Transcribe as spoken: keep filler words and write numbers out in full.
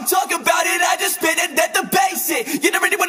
talk about it, I just spit it at the basic. You never